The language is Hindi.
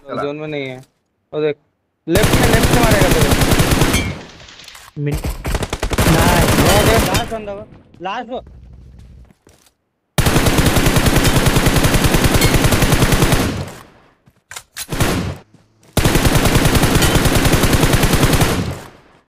चला जोन में नहीं है। वो देख, लेफ्ट से मारेगा तुझे। नाइस। वो देख लास्ट बंदा, लास्ट